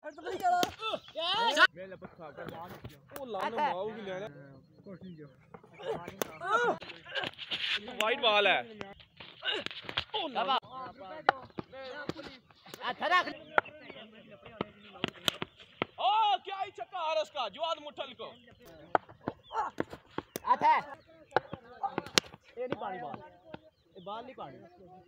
White ball है। क्या ही छक्का आ रहा उसका जवाद मुठल को। ये नहीं पानी बॉल, ये बॉल नहीं पानी।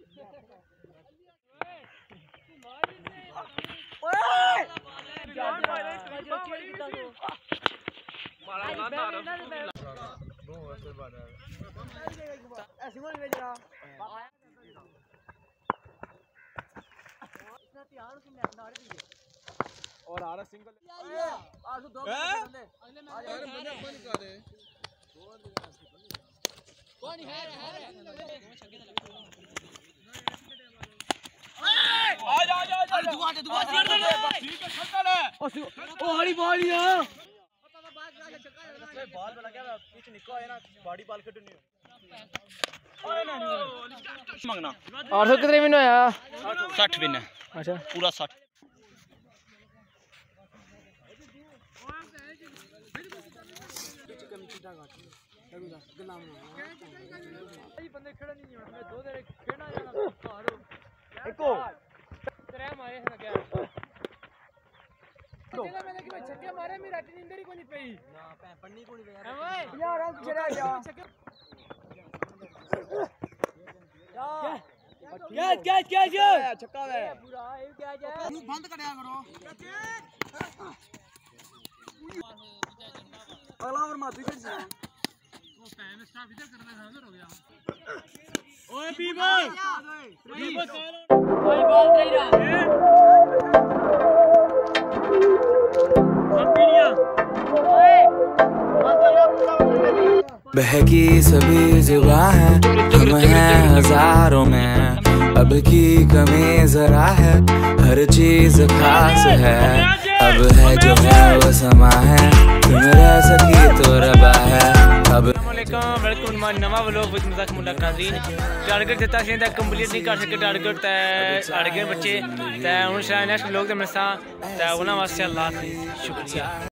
और आ रहा सिंगल और तो कितने विन होया? 60 विन है। अच्छा पूरा 60। बंदे खड़े नहीं है, मैं दो देर खेलना जाना हारो एको तेरे मारे है क्या चला मैंने कि भाई छक्के मारे मेरी रात नींद ही कोई नहीं पई ना पन्नी कोनी पे यार हम चला जा क्या छक्का है पूरा ये क्या है मुंह बंद करया करो अगला और माफी कर सी वो टाइम स्टॉप इधर करना था हो गया। ओए बीबो भाई बॉल सही रहा बहकी सभी जुबां हैं, हम हैं हजारों में, अब की कमी जरा है, हर चीज खास है, अब है जो है वो समा है, तुम रह सकी तो रबा है अब। वेलकम नवा व्लॉग विद मजाक मुलाकातीन। टारगेट दिता सी कंप्लीट नहीं कर सके टारगेट अड़ गए बच्चे। हूँ शायद नेक्स्ट व्लॉग मिलसा उन्होंने वास्ते अल्लाह शुक्रिया।